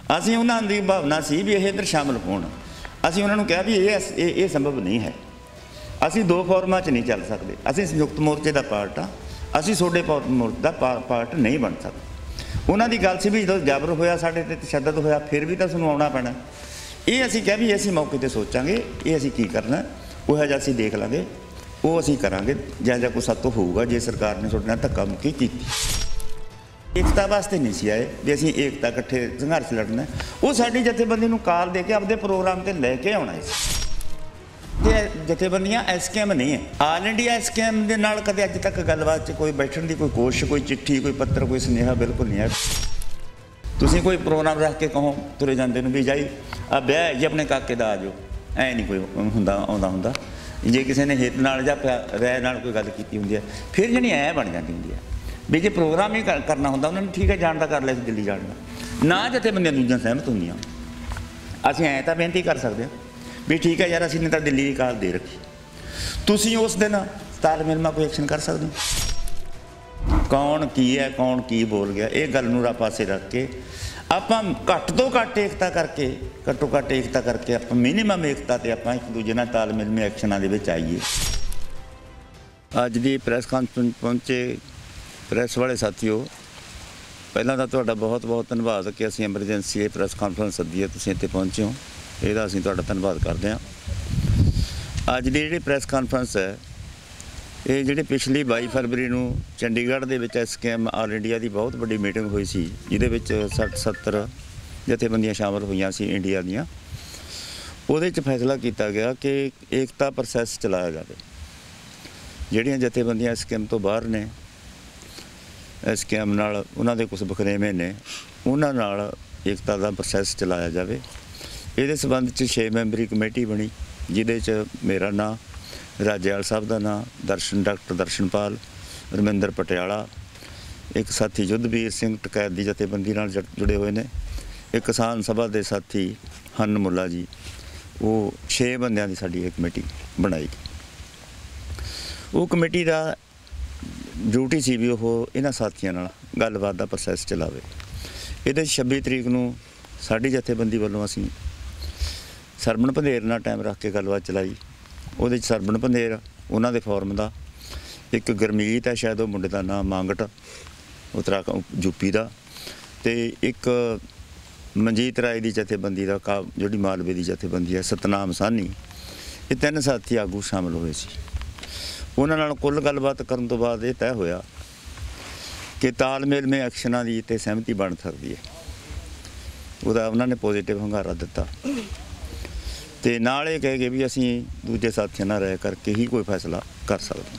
ਅਸੀਂ ਉਹਨਾਂ ਦੀ ਭਾਵਨਾ ਸੀ ਵੀ ਇਹ ਇੱਧਰ ਸ਼ਾਮਲ ਹੋਣ। ਅਸੀਂ ਉਹਨਾਂ ਨੂੰ ਕਿਹਾ ਵੀ ਇਹ ਸੰਭਵ ਨਹੀਂ ਹੈ। ਅਸੀਂ ਦੋ ਫੋਰਮਾਂ 'ਚ ਨਹੀਂ ਚੱਲ ਸਕਦੇ। ਅਸੀਂ ਸੰਯੁਕਤ ਮੋਰਚੇ ਦਾ ਪਾਰਟ ਆ, ਅਸੀਂ ਤੁਹਾਡੇ ਮੋਰਚੇ ਦਾ ਪਾਰਟ ਨਹੀਂ ਬਣ ਸਕਦੇ। ਉਹਨਾਂ ਦੀ ਗੱਲ ਸੀ ਵੀ ਜਦੋਂ ਜ਼ਬਰ ਹੋਇਆ, ਸਾਡੇ 'ਤੇ ਤਸ਼ੱਦਦ ਹੋਇਆ, ਫਿਰ ਵੀ ਤਾਂ ਤੁਹਾਨੂੰ ਆਉਣਾ ਪੈਣਾ। ਇਹ ਅਸੀਂ ਕਿਹਾ ਵੀ ਅਸੀਂ ਮੌਕੇ 'ਤੇ ਸੋਚਾਂਗੇ, ਇਹ ਅਸੀਂ ਕੀ ਕਰਨਾ ਉਹ ਜਿਹਾ ਅਸੀਂ ਦੇਖ ਲਾਂਗੇ, ਉਹ ਅਸੀਂ ਕਰਾਂਗੇ ਜਾਂ ਕੋਈ ਸਾਤੋਂ ਹੋਊਗਾ। ਜੇ ਸਰਕਾਰ ਨੇ ਤੁਹਾਡੇ ਨਾਲ ਧੱਕਾ ਮੁੱਕੀ ਕੀਤੀ, ਏਕਤਾ ਵਾਸਤੇ ਨਹੀਂ ਸੀ ਆਏ ਵੀ ਅਸੀਂ ਏਕਤਾ ਇਕੱਠੇ ਸੰਘਰਸ਼ ਲੜਨਾ। ਉਹ ਸਾਡੀ ਜਥੇਬੰਦੀ ਨੂੰ ਕਾਲ ਦੇ ਕੇ ਆਪਦੇ ਪ੍ਰੋਗਰਾਮ 'ਤੇ ਲੈ ਕੇ ਆਉਣਾ ਸੀ। ਇਹ ਜਥੇਬੰਦੀਆਂ SKM ਨਹੀਂ ਹੈ। ਆਲ ਇੰਡੀਆ SKM ਦੇ ਨਾਲ ਕਦੇ ਅੱਜ ਤੱਕ ਗੱਲਬਾਤ 'ਚ ਕੋਈ ਬੈਠਣ ਦੀ ਕੋਈ ਕੋਸ਼ਿਸ਼, ਕੋਈ ਚਿੱਠੀ, ਕੋਈ ਪੱਤਰ, ਕੋਈ ਸੁਨੇਹਾ ਬਿਲਕੁਲ ਨਹੀਂ ਹੈ। ਤੁਸੀਂ ਕੋਈ ਪ੍ਰੋਗਰਾਮ ਰੱਖ ਕੇ ਕਹੋ ਤੁਰੇ ਜਾਂਦੇ ਨੂੰ ਵੀ ਜਾਈ ਆ ਵਿਆਹ ਜੀ ਆਪਣੇ ਕਾਕੇ ਦਾ ਆ ਜਾਓ, ਐ ਨਹੀਂ ਕੋਈ ਆਉਂਦਾ। ਜੇ ਕਿਸੇ ਨੇ ਹਿੱਤ ਨਾਲ ਜਾਂ ਰਾਏ ਨਾਲ ਕੋਈ ਗੱਲ ਕੀਤੀ ਹੁੰਦੀ ਹੈ, ਫਿਰ ਜਿਹੜੀ ਐ ਬਣ ਜਾਂਦੀ ਹੁੰਦੀ ਹੈ ਵੀ ਜੇ ਪ੍ਰੋਗਰਾਮ ਹੀ ਕਰਨਾ ਹੁੰਦਾ ਉਹਨਾਂ ਨੂੰ ਠੀਕ ਹੈ, ਜਾਣ ਦਾ ਕਰ ਲਿਆ ਸੀ ਦਿੱਲੀ ਜਾਣ ਦਾ ਨਾ। ਜਥੇਬੰਦੀਆਂ ਦੂਜੀਆਂ ਸਹਿਮਤ ਹੁੰਦੀਆਂ। ਅਸੀਂ ਐਂ ਤਾਂ ਬੇਨਤੀ ਕਰ ਸਕਦੇ ਹਾਂ ਵੀ ਠੀਕ ਹੈ ਯਾਰ, ਅਸੀਂ ਨੇ ਤਾਂ ਦਿੱਲੀ ਦੀ ਕਾਲ ਦੇ ਰੱਖੀ, ਤੁਸੀਂ ਉਸ ਦਿਨ ਤਾਲਮੇਲ ਕੋਈ ਐਕਸ਼ਨ ਕਰ ਸਕਦੇ ਹੋ। ਕੌਣ ਕੀ ਹੈ, ਕੌਣ ਕੀ ਬੋਲ ਗਿਆ, ਇਹ ਗੱਲ ਨੂੰ ਪਾਸੇ ਰੱਖ ਕੇ ਆਪਾਂ ਘੱਟ ਤੋਂ ਘੱਟ ਏਕਤਾ ਕਰਕੇ, ਘੱਟੋ ਘੱਟ ਏਕਤਾ ਕਰਕੇ ਆਪਾਂ ਮਿਨੀਮਮ ਏਕਤਾ 'ਤੇ ਆਪਾਂ ਇੱਕ ਦੂਜੇ ਨਾਲ ਤਾਲਮੇਲ ਐਕਸ਼ਨਾਂ ਦੇ ਵਿੱਚ ਆਈਏ। ਅੱਜ ਦੀ ਪ੍ਰੈਸ ਕਾਨਫਰੰਸ ਪਹੁੰਚੇ ਪ੍ਰੈਸ ਵਾਲੇ ਸਾਥੀਓ, ਪਹਿਲਾਂ ਤਾਂ ਤੁਹਾਡਾ ਬਹੁਤ ਬਹੁਤ ਧੰਨਵਾਦ ਕਿ ਅਸੀਂ ਐਮਰਜੈਂਸੀ ਇਹ ਪ੍ਰੈਸ ਕਾਨਫਰੰਸ ਸੱਦੀ ਹੈ, ਤੁਸੀਂ ਇੱਥੇ ਪਹੁੰਚੇ ਹੋ, ਇਹਦਾ ਅਸੀਂ ਤੁਹਾਡਾ ਧੰਨਵਾਦ ਕਰਦੇ ਹਾਂ। ਅੱਜ ਦੀ ਜਿਹੜੀ ਪ੍ਰੈਸ ਕਾਨਫਰੰਸ ਹੈ, ਇਹ ਜਿਹੜੀ ਪਿਛਲੀ 22 ਫਰਵਰੀ ਨੂੰ ਚੰਡੀਗੜ੍ਹ ਦੇ ਵਿੱਚ SKM ਆਲ ਇੰਡੀਆ ਦੀ ਬਹੁਤ ਵੱਡੀ ਮੀਟਿੰਗ ਹੋਈ ਸੀ, ਜਿਹਦੇ ਵਿੱਚ 60-70 ਜਥੇਬੰਦੀਆਂ ਸ਼ਾਮਲ ਹੋਈਆਂ ਸੀ ਇੰਡੀਆ ਦੀਆਂ। ਉਹਦੇ 'ਚ ਫੈਸਲਾ ਕੀਤਾ ਗਿਆ ਕਿ ਏਕਤਾ ਪ੍ਰੋਸੈਸ ਚਲਾਇਆ ਜਾਵੇ। ਜਿਹੜੀਆਂ ਜਥੇਬੰਦੀਆਂ SKM ਤੋਂ ਬਾਹਰ ਨੇ, SKM ਨਾਲ ਉਹਨਾਂ ਦੇ ਕੁਝ ਬਖਰੇਵੇਂ ਨੇ, ਉਹਨਾਂ ਨਾਲ ਏਕਤਾ ਦਾ ਪ੍ਰੋਸੈਸ ਚਲਾਇਆ ਜਾਵੇ। ਇਹਦੇ ਸੰਬੰਧ 'ਚ 6 ਮੈਂਬਰੀ ਕਮੇਟੀ ਬਣੀ, ਜਿਹਦੇ 'ਚ ਮੇਰਾ ਨਾਂ, ਰਾਜੇਵਾਲ ਸਾਹਿਬ ਦਾ ਨਾਂ, ਡਾਕਟਰ ਦਰਸ਼ਨਪਾਲ, ਰਮਿੰਦਰ ਪਟਿਆਲਾ, ਇੱਕ ਸਾਥੀ ਯੁੱਧਵੀਰ ਸਿੰਘ ਟਕੈਤ ਦੀ ਜਥੇਬੰਦੀ ਨਾਲ ਜੁੜੇ ਹੋਏ ਨੇ, ਇੱਕ ਕਿਸਾਨ ਸਭਾ ਦੇ ਸਾਥੀ ਹਨ ਮੁੱਲਾ ਜੀ। ਉਹ 6 ਬੰਦਿਆਂ ਦੀ ਸਾਡੀ ਇਹ ਕਮੇਟੀ ਬਣਾਈ। ਉਹ ਕਮੇਟੀ ਦਾ ਡਿਊਟੀ ਸੀ ਵੀ ਉਹ ਇਹਨਾਂ ਸਾਥੀਆਂ ਨਾਲ ਗੱਲਬਾਤ ਦਾ ਪ੍ਰੋਸੈਸ ਚਲਾਵੇ। ਇਹਦੇ 26 ਤਰੀਕ ਨੂੰ ਸਾਡੀ ਜਥੇਬੰਦੀ ਵੱਲੋਂ ਅਸੀਂ ਸਰਵਣ ਪੰਧੇਰ ਨਾਲ ਟਾਈਮ ਰੱਖ ਕੇ ਗੱਲਬਾਤ ਚਲਾਈ। ਉਹਦੇ 'ਚ ਸਰਵਣ ਪੰਧੇਰ ਉਹਨਾਂ ਦੇ ਫੋਰਮ ਦਾ, ਇੱਕ ਗੁਰਮੀਤ ਹੈ ਸ਼ਾਇਦ ਉਹ ਮੁੰਡੇ ਦਾ ਨਾਮ, ਮੰਗਟ ਉੱਤਰਾਖੰਡ UP ਦਾ, ਅਤੇ ਇੱਕ ਮਨਜੀਤ ਰਾਏ ਦੀ ਜਥੇਬੰਦੀ ਦਾ ਜਿਹੜੀ ਮਾਲਵੇ ਦੀ ਜਥੇਬੰਦੀ ਹੈ, ਸਤਨਾਮ ਸਾਹਨੀ। ਇਹ 3 ਸਾਥੀ ਆਗੂ ਸ਼ਾਮਲ ਹੋਏ ਸੀ। ਉਹਨਾਂ ਨਾਲ ਕੁੱਲ ਗੱਲਬਾਤ ਕਰਨ ਤੋਂ ਬਾਅਦ ਇਹ ਤੈਅ ਹੋਇਆ ਕਿ ਤਾਲਮੇਲ ਐਕਸ਼ਨਾਂ ਦੀ ਤੇ ਸਹਿਮਤੀ ਬਣ ਸਕਦੀ ਹੈ। ਉਹਦਾ ਉਹਨਾਂ ਨੇ ਪੋਜ਼ੀਟਿਵ ਹੁੰਗਾਰਾ ਦਿੱਤਾ ਅਤੇ ਨਾਲ ਇਹ ਕਹੇ ਗਏ ਵੀ ਅਸੀਂ ਦੂਜੇ ਸਾਥੀਆਂ ਨਾਲ ਰਹਿ ਕਰਕੇ ਹੀ ਕੋਈ ਫੈਸਲਾ ਕਰ ਸਕਦੇ।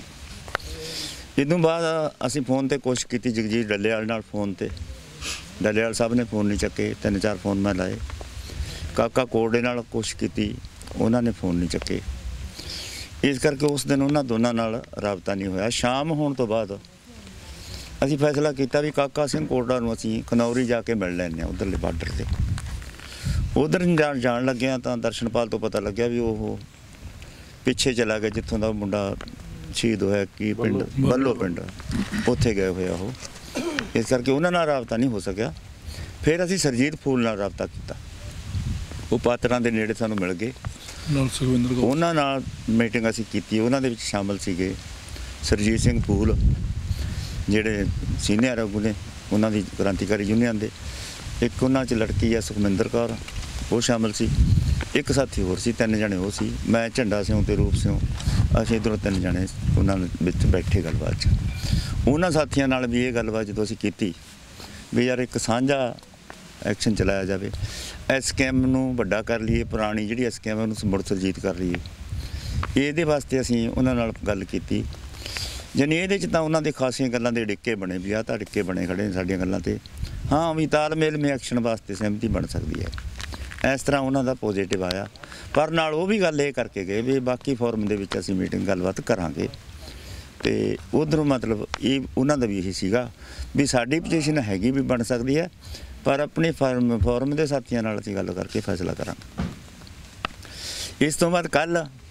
ਇਸ ਤੋਂ ਬਾਅਦ ਅਸੀਂ ਫੋਨ 'ਤੇ ਕੋਸ਼ਿਸ਼ ਕੀਤੀ ਜਗਜੀਤ ਡੱਲੇਵਾਲ ਨਾਲ, ਫੋਨ 'ਤੇ ਡੱਲੇਵਾਲ ਸਾਹਿਬ ਨੇ ਫੋਨ ਨਹੀਂ ਚੱਕੇ। 3-4 ਫੋਨ ਮੈਂ ਲਾਏ। ਕਾਕਾ ਕੋਰਡੇ ਨਾਲ ਕੋਸ਼ਿਸ਼ ਕੀਤੀ, ਉਹਨਾਂ ਨੇ ਫੋਨ ਨਹੀਂ ਚੱਕੇ। ਇਸ ਕਰਕੇ ਉਸ ਦਿਨ ਉਹਨਾਂ ਦੋਨਾਂ ਨਾਲ ਰਾਬਤਾ ਨਹੀਂ ਹੋਇਆ। ਸ਼ਾਮ ਹੋਣ ਤੋਂ ਬਾਅਦ ਅਸੀਂ ਫੈਸਲਾ ਕੀਤਾ ਵੀ ਕਾਕਾ ਸਿੰਘ ਕੋਰਡਾ ਨੂੰ ਅਸੀਂ ਖਨੌਰੀ ਜਾ ਕੇ ਮਿਲ ਲੈਂਦੇ ਹਾਂ, ਉੱਧਰਲੇ ਬਾਰਡਰ 'ਤੇ। ਉੱਧਰ ਜਾਣ ਲੱਗਿਆ ਤਾਂ ਦਰਸ਼ਨਪਾਲ ਤੋਂ ਪਤਾ ਲੱਗਿਆ ਵੀ ਉਹ ਪਿੱਛੇ ਚਲਾ ਗਿਆ ਜਿੱਥੋਂ ਦਾ ਮੁੰਡਾ ਸ਼ਹੀਦ ਹੋਇਆ, ਕੀ ਪਿੰਡ ਬੱਲੋ ਪਿੰਡ, ਉੱਥੇ ਗਏ ਹੋਇਆ ਉਹ। ਇਸ ਕਰਕੇ ਉਹਨਾਂ ਨਾਲ ਰਾਬਤਾ ਨਹੀਂ ਹੋ ਸਕਿਆ। ਫਿਰ ਅਸੀਂ ਸਰਜੀਤ ਫੂਲ ਨਾਲ ਰਾਬਤਾ ਕੀਤਾ। ਉਹ ਪਾਤਰਾਂ ਦੇ ਨੇੜੇ ਸਾਨੂੰ ਮਿਲ ਗਏ। ਉਹਨਾਂ ਨਾਲ ਮੀਟਿੰਗ ਅਸੀਂ ਕੀਤੀ। ਉਹਨਾਂ ਦੇ ਵਿੱਚ ਸ਼ਾਮਲ ਸੀਗੇ ਸਰਜੀਤ ਸਿੰਘ ਫੂਲ, ਜਿਹੜੇ ਸੀਨੀਅਰ ਆਗੂ ਨੇ ਉਹਨਾਂ ਦੀ ਕ੍ਰਾਂਤੀਕਾਰੀ ਯੂਨੀਅਨ ਦੇ। ਇੱਕ ਉਹਨਾਂ 'ਚ ਲੜਕੀ ਹੈ ਸੁਖਮਿੰਦਰ ਕੌਰ, ਉਹ ਸ਼ਾਮਲ ਸੀ। ਇੱਕ ਸਾਥੀ ਹੋਰ ਸੀ, 3 ਜਣੇ ਉਹ ਸੀ। ਮੈਂ ਝੰਡਾ ਸਿਉਂ ਅਤੇ ਰੂਪ ਸਿਉਂ, ਅਸੀਂ ਇੱਧਰੋਂ 3 ਜਣੇ ਉਹਨਾਂ ਵਿੱਚ ਬੈਠੇ ਗੱਲਬਾਤ 'ਚ। ਉਹਨਾਂ ਸਾਥੀਆਂ ਨਾਲ ਵੀ ਇਹ ਗੱਲਬਾਤ ਜਦੋਂ ਅਸੀਂ ਕੀਤੀ ਵੀ ਯਾਰ ਇੱਕ ਸਾਂਝਾ ਐਕਸ਼ਨ ਚਲਾਇਆ ਜਾਵੇ, SKM ਨੂੰ ਵੱਡਾ ਕਰ ਲਈਏ, ਪੁਰਾਣੀ ਜਿਹੜੀ SKM ਉਹਨੂੰ ਮੁੜ ਸੁਰਜੀਤ ਕਰ ਲਈਏ। ਇਹਦੇ ਵਾਸਤੇ ਅਸੀਂ ਉਹਨਾਂ ਨਾਲ ਗੱਲ ਕੀਤੀ। ਜਾਨੀ ਇਹਦੇ 'ਚ ਤਾਂ ਉਹਨਾਂ ਦੇ ਖਾਸੀਆਂ ਗੱਲਾਂ ਦੇ ਡਿੱਕੇ ਬਣੇ ਵੀ ਆਹ ਤਾਂ ਡਿੱਕੇ ਬਣੇ ਖੜੇ ਨੇ ਸਾਡੀਆਂ ਗੱਲਾਂ 'ਤੇ। ਹਾਂ ਵੀ ਤਾਲਮੇਲ ਐਕਸ਼ਨ ਵਾਸਤੇ ਸਹਿਮਤੀ ਬਣ ਸਕਦੀ ਹੈ। ਇਸ ਤਰ੍ਹਾਂ ਉਹਨਾਂ ਦਾ ਪੋਜ਼ੀਟਿਵ ਆਇਆ। ਪਰ ਨਾਲ ਉਹ ਵੀ ਗੱਲ ਇਹ ਕਰਕੇ ਗਏ ਵੀ ਬਾਕੀ ਫੋਰਮ ਦੇ ਵਿੱਚ ਅਸੀਂ ਮੀਟਿੰਗ ਗੱਲਬਾਤ ਕਰਾਂਗੇ। ਅਤੇ ਉੱਧਰੋਂ ਮਤਲਬ ਇਹ ਉਹਨਾਂ ਦਾ ਵੀ ਇਹੀ ਸੀਗਾ ਵੀ ਸਾਡੀ ਪੋਜੀਸ਼ਨ ਹੈਗੀ ਵੀ ਬਣ ਸਕਦੀ ਹੈ, ਪਰ ਆਪਣੇ ਫੋਰਮ ਦੇ ਸਾਥੀਆਂ ਨਾਲ ਅਸੀਂ ਗੱਲ ਕਰਕੇ ਫੈਸਲਾ ਕਰਾਂਗੇ। ਇਸ ਤੋਂ ਬਾਅਦ ਕੱਲ੍ਹ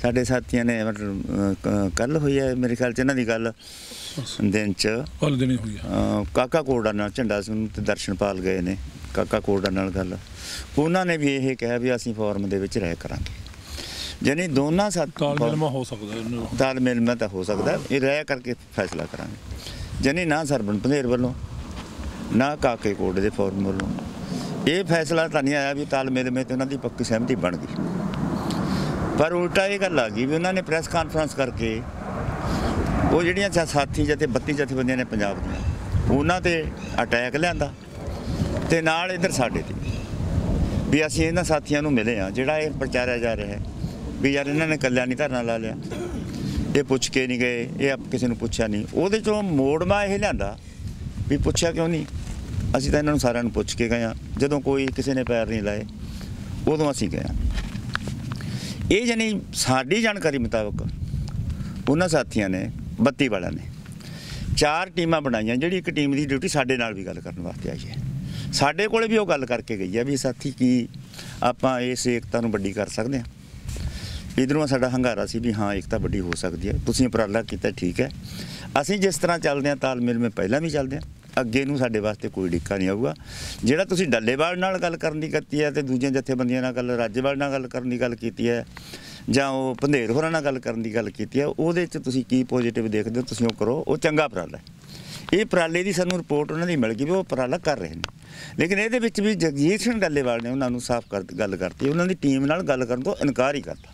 ਸਾਡੇ ਸਾਥੀਆਂ ਨੇ ਮਤਲਬ ਕੱਲ ਹੋਈ ਹੈ ਮੇਰੇ ਖਿਆਲ 'ਚ ਇਹਨਾਂ ਦੀ ਗੱਲ ਦਿਨ 'ਚ ਦਿਨ ਹੋਈ ਕਾਕਾ ਕੋੜਾ ਨਾਲ ਝੰਡਾ ਸਿੰਘ ਤੇ ਦਰਸ਼ਨਪਾਲ ਗਏ ਨੇ ਕਾਕਾ ਕੋੜਾ ਨਾਲ ਗੱਲ ਉਹਨਾਂ ਨੇ ਵੀ ਇਹ ਕਿਹਾ ਵੀ ਅਸੀਂ ਫੋਰਮ ਦੇ ਵਿੱਚ ਰਹਿ ਕਰਾਂਗੇ ਯਾਨੀ ਦੋਨਾਂ ਤਾਲਮੇਲ ਹੋ ਸਕਦਾ ਤਾਲਮੇਲ ਮੈਂ ਤਾਂ ਹੋ ਸਕਦਾ ਇਹ ਰਹਿ ਕਰਕੇ ਫੈਸਲਾ ਕਰਾਂਗੇ ਯਾਨੀ ਨਾ ਸਰਬਣ ਪੰਧੇਰ ਵੱਲੋਂ ਨਾ ਕਾਕੇ ਕੋੜੇ ਦੇ ਫੋਰਮ ਵੱਲੋਂ ਇਹ ਫੈਸਲਾ ਤਾਂ ਨਹੀਂ ਆਇਆ ਵੀ ਤਾਲਮੇਲ ਮੇ ਤੇ ਉਹਨਾਂ ਦੀ ਪੱਕੀ ਸਹਿਮਤੀ ਬਣ ਗਈ ਪਰ ਉਲਟਾ ਇਹ ਗੱਲ ਆ ਗਈ ਵੀ ਉਹਨਾਂ ਨੇ ਪ੍ਰੈਸ ਕਾਨਫਰੰਸ ਕਰਕੇ ਉਹ ਜਿਹੜੀਆਂ ਸਾਥੀ 32 ਜਥੇਬੰਦੀਆਂ ਨੇ ਪੰਜਾਬ ਦੀਆਂ ਉਹਨਾਂ ਤੇ ਅਟੈਕ ਲਿਆਂਦਾ ਤੇ ਨਾਲ ਇੱਧਰ ਸਾਡੇ ਤੇ ਵੀ ਅਸੀਂ ਇਹਨਾਂ ਸਾਥੀਆਂ ਨੂੰ ਮਿਲੇ ਆ ਜਿਹੜਾ ਇਹ ਪ੍ਰਚਾਰਿਆ ਜਾ ਰਿਹਾ ਹੈ ਵੀ ਯਾਰ ਇਹਨਾਂ ਨੇ ਇਕੱਲਿਆਂ ਨਹੀਂ ਧਰਨਾ ਲਾ ਲਿਆ ਇਹ ਪੁੱਛ ਕੇ ਨਹੀਂ ਗਏ ਇਹ ਕਿਸੇ ਨੂੰ ਪੁੱਛਿਆ ਨਹੀਂ ਉਹਦੇ 'ਚੋਂ ਮੋੜਮਾ ਇਹ ਲਿਆਂਦਾ ਵੀ ਪੁੱਛਿਆ ਕਿਉਂ ਨਹੀਂ ਅਸੀਂ ਤਾਂ ਇਹਨਾਂ ਨੂੰ ਸਾਰਿਆਂ ਨੂੰ ਪੁੱਛ ਕੇ ਗਏ ਹਾਂ ਜਦੋਂ ਕੋਈ ਕਿਸੇ ਨੇ ਪੈਰ ਨਹੀਂ ਲਾਏ ਉਦੋਂ ਅਸੀਂ ਗਏ ਹਾਂ ਇਹ ਯਾਨੀ ਸਾਡੀ ਜਾਣਕਾਰੀ ਮੁਤਾਬਕ ਉਹਨਾਂ ਸਾਥੀਆਂ ਨੇ 32 ਵਾਲਿਆਂ ਨੇ 4 ਟੀਮਾਂ ਬਣਾਈਆਂ ਜਿਹੜੀ ਇੱਕ ਟੀਮ ਦੀ ਡਿਊਟੀ ਸਾਡੇ ਨਾਲ ਵੀ ਗੱਲ ਕਰਨ ਵਾਸਤੇ ਆਈ ਹੈ ਸਾਡੇ ਕੋਲੇ ਵੀ ਉਹ ਗੱਲ ਕਰਕੇ ਗਈ ਹੈ ਵੀ ਸਾਥੀ ਕੀ ਆਪਾਂ ਇਸ ਏਕਤਾ ਨੂੰ ਵੱਡੀ ਕਰ ਸਕਦੇ ਹਾਂ ਇੱਧਰੋਂ ਸਾਡਾ ਹੰਗਾਰਾ ਸੀ ਵੀ ਹਾਂ ਏਕਤਾ ਵੱਡੀ ਹੋ ਸਕਦੀ ਹੈ ਤੁਸੀਂ ਉਪਰਾਲਾ ਕੀਤਾ ਠੀਕ ਹੈ ਅਸੀਂ ਜਿਸ ਤਰ੍ਹਾਂ ਚੱਲਦੇ ਹਾਂ ਤਾਲਮੇਲ ਮੈਂ ਪਹਿਲਾਂ ਵੀ ਚੱਲਦੇ ਹਾਂ ਅੱਗੇ ਨੂੰ ਸਾਡੇ ਵਾਸਤੇ ਕੋਈ ਡਿੱਕਾ ਨਹੀਂ ਆਊਗਾ ਜਿਹੜਾ ਤੁਸੀਂ ਡੱਲੇਵਾਲ ਨਾਲ ਗੱਲ ਕਰਨ ਦੀ ਕੀਤੀ ਹੈ ਤੇ ਦੂਜੀਆਂ ਜਥੇਬੰਦੀਆਂ ਨਾਲ ਗੱਲ ਰਾਜੇਵਾਲ ਨਾਲ ਗੱਲ ਕਰਨ ਦੀ ਗੱਲ ਕੀਤੀ ਹੈ ਜਾਂ ਉਹ ਪੰਧੇਰ ਹੋਰਾਂ ਨਾਲ ਗੱਲ ਕਰਨ ਦੀ ਗੱਲ ਕੀਤੀ ਹੈ ਉਹਦੇ 'ਚ ਤੁਸੀਂ ਕੀ ਪੋਜ਼ੀਟਿਵ ਦੇਖਦੇ ਹੋ ਤੁਸੀਂ ਉਹ ਕਰੋ ਉਹ ਚੰਗਾ ਉਪਰਾਲਾ ਇਹ ਉਪਰਾਲੇ ਦੀ ਸਾਨੂੰ ਰਿਪੋਰਟ ਉਹਨਾਂ ਦੀ ਮਿਲ ਗਈ ਵੀ ਉਹ ਉਪਰਾਲਾ ਕਰ ਰਹੇ ਨੇ ਲੇਕਿਨ ਇਹਦੇ ਵਿੱਚ ਵੀ ਜਗਜੀਤ ਸਿੰਘ ਡੱਲੇਵਾਲ ਨੇ ਉਹਨਾਂ ਨੂੰ ਸਾਫ਼ ਗੱਲ ਕਰਤੀ ਉਹਨਾਂ ਦੀ ਟੀਮ ਨਾਲ ਗੱਲ ਕਰਨ ਤੋਂ ਇਨਕਾਰ ਹੀ ਕਰਤਾ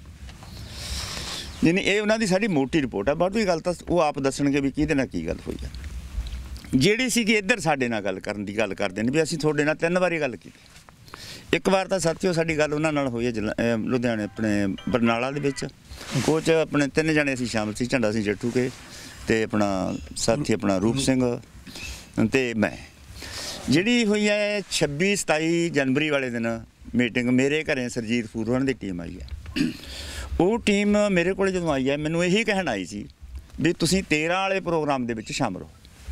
ਯਾਨੀ ਇਹ ਉਹਨਾਂ ਦੀ ਸਾਡੀ ਮੋਟੀ ਰਿਪੋਰਟ ਹੈ ਬਾਕੀ ਗੱਲ ਤਾਂ ਉਹ ਆਪ ਦੱਸਣਗੇ ਵੀ ਕਿਹਦੇ ਨਾਲ ਕੀ ਗੱਲ ਹੋਈ ਹੈ ਜਿਹੜੀ ਸੀਗੀ ਇੱਧਰ ਸਾਡੇ ਨਾਲ ਗੱਲ ਕਰਨ ਦੀ ਗੱਲ ਕਰਦੇ ਨੇ ਵੀ ਅਸੀਂ ਤੁਹਾਡੇ ਨਾਲ 3 ਵਾਰੀ ਗੱਲ ਕੀਤੀ ਇੱਕ ਵਾਰ ਤਾਂ ਸਾਥੀਓ ਸਾਡੀ ਗੱਲ ਉਹਨਾਂ ਨਾਲ ਹੋਈ ਹੈ ਲੁਧਿਆਣੇ ਆਪਣੇ ਬਰਨਾਲਾ ਦੇ ਵਿੱਚ ਉਹ 'ਚ ਆਪਣੇ 3 ਜਣੇ ਅਸੀਂ ਸ਼ਾਮਲ ਸੀ ਝੰਡਾ ਸਿੰਘ ਜੱਟੂ ਕੇ ਤੇ ਆਪਣਾ ਸਾਥੀ ਆਪਣਾ ਰੂਪ ਸਿੰਘ ਤੇ ਮੈਂ ਜਿਹੜੀ ਹੋਈ ਹੈ 26-27 ਜਨਵਰੀ ਵਾਲੇ ਦਿਨ ਮੀਟਿੰਗ ਮੇਰੇ ਘਰੇ ਸਰਜੀਤ ਫੂਰਵਾਂ ਦੀ ਟੀਮ ਆਈ ਹੈ ਉਹ ਟੀਮ ਮੇਰੇ ਕੋਲ ਜਦੋਂ ਆਈ ਹੈ ਮੈਨੂੰ ਇਹੀ ਕਹਿਣ ਆਈ ਸੀ ਵੀ ਤੁਸੀਂ 13 ਵਾਲੇ ਪ੍ਰੋਗਰਾਮ ਦੇ ਵਿੱਚ ਸ਼ਾਮਲ ਹੋ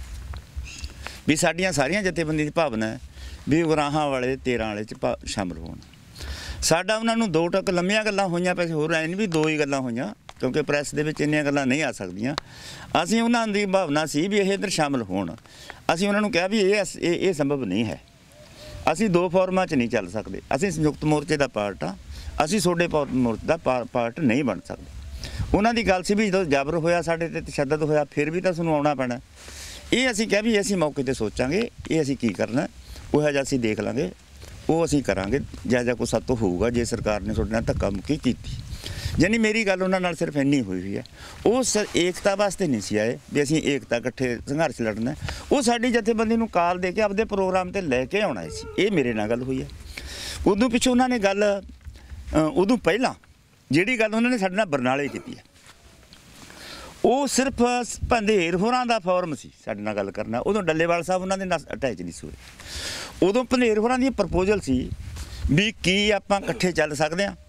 ਵੀ ਸਾਡੀਆਂ ਸਾਰੀਆਂ ਜਥੇਬੰਦੀਆਂ ਦੀ ਭਾਵਨਾ ਹੈ ਵੀ ਉਗਰਾਹਾਂ ਵਾਲੇ 13 ਵਾਲੇ 'ਚ ਸ਼ਾਮਲ ਹੋਣ ਸਾਡਾ ਉਹਨਾਂ ਨੂੰ 2 ਟੱਕ ਲੰਮੀਆਂ ਗੱਲਾਂ ਹੋਈਆਂ ਪੈਸੇ ਹੋਰ ਆਏ ਨਹੀਂ ਵੀ 2 ਹੀ ਗੱਲਾਂ ਹੋਈਆਂ ਕਿਉਂਕਿ ਪ੍ਰੈਸ ਦੇ ਵਿੱਚ ਇੰਨੀਆਂ ਗੱਲਾਂ ਨਹੀਂ ਆ ਸਕਦੀਆਂ ਅਸੀਂ ਉਹਨਾਂ ਦੀ ਭਾਵਨਾ ਸੀ ਵੀ ਇਹ ਇੱਧਰ ਸ਼ਾਮਲ ਹੋਣ ਅਸੀਂ ਉਹਨਾਂ ਨੂੰ ਕਿਹਾ ਵੀ ਇਹ ਸੰਭਵ ਨਹੀਂ ਹੈ ਅਸੀਂ 2 ਫੋਰਮਾਂ 'ਚ ਨਹੀਂ ਚੱਲ ਸਕਦੇ ਅਸੀਂ ਸੰਯੁਕਤ ਮੋਰਚੇ ਦਾ ਪਾਰਟ ਆ ਅਸੀਂ ਤੁਹਾਡੇ ਮੋਰਚੇ ਦਾ ਪਾਰਟ ਨਹੀਂ ਬਣ ਸਕਦੇ ਉਹਨਾਂ ਦੀ ਗੱਲ ਸੀ ਵੀ ਜਦੋਂ ਜ਼ਬਰ ਹੋਇਆ ਸਾਡੇ ਤੇ ਤਸ਼ੱਦਦ ਹੋਇਆ ਫਿਰ ਵੀ ਤਾਂ ਤੁਹਾਨੂੰ ਆਉਣਾ ਪੈਣਾ ਇਹ ਅਸੀਂ ਕਿਹਾ ਵੀ ਅਸੀਂ ਮੌਕੇ 'ਤੇ ਸੋਚਾਂਗੇ ਇਹ ਅਸੀਂ ਕੀ ਕਰਨਾ ਉਹ ਜਿਹਾ ਅਸੀਂ ਦੇਖ ਲਾਂਗੇ ਉਹ ਅਸੀਂ ਕਰਾਂਗੇ ਜਾਂ ਕੋਈ ਸਾਤੋਂ ਹੋਊਗਾ ਜੇ ਸਰਕਾਰ ਨੇ ਤੁਹਾਡੇ ਨਾਲ ਧੱਕਾ ਮੁੱਕੀ ਕੀਤੀ ਯਾਨੀ ਮੇਰੀ ਗੱਲ ਉਹਨਾਂ ਨਾਲ ਸਿਰਫ ਇੰਨੀ ਹੋਈ ਹੈ ਉਹ ਏਕਤਾ ਵਾਸਤੇ ਨਹੀਂ ਸੀ ਆਏ ਵੀ ਅਸੀਂ ਏਕਤਾ ਇਕੱਠੇ ਸੰਘਰਸ਼ ਲੜਨਾ ਉਹ ਸਾਡੀ ਜਥੇਬੰਦੀ ਨੂੰ ਕਾਲ ਦੇ ਕੇ ਆਪਦੇ ਪ੍ਰੋਗਰਾਮ 'ਤੇ ਲੈ ਕੇ ਆਉਣਾ ਸੀ ਇਹ ਮੇਰੇ ਨਾਲ ਗੱਲ ਹੋਈ ਹੈ ਉਦੋਂ ਪਿੱਛੋਂ ਉਹਨਾਂ ਨੇ ਗੱਲ ਉਦੋਂ ਪਹਿਲਾਂ ਜਿਹੜੀ ਗੱਲ ਉਹਨਾਂ ਨੇ ਸਾਡੇ ਨਾਲ ਬਰਨਾਲੇ ਕੀਤੀ ਹੈ ਉਹ ਸਿਰਫ ਪੰਧੇਰ ਹੋਰਾਂ ਦਾ ਫੋਰਮ ਸੀ ਸਾਡੇ ਨਾਲ ਗੱਲ ਕਰਨਾ ਉਦੋਂ ਡੱਲੇਵਾਲ ਸਾਹਿਬ ਉਹਨਾਂ ਦੇ ਨਾਲ ਅਟੈਚ ਨਹੀਂ ਸੀ ਹੋਏ ਉਦੋਂ ਪੰਧੇਰ ਹੋਰਾਂ ਦੀ ਪ੍ਰਪੋਜ਼ਲ ਸੀ ਵੀ ਕੀ ਆਪਾਂ ਇਕੱਠੇ ਚੱਲ ਸਕਦੇ ਹਾਂ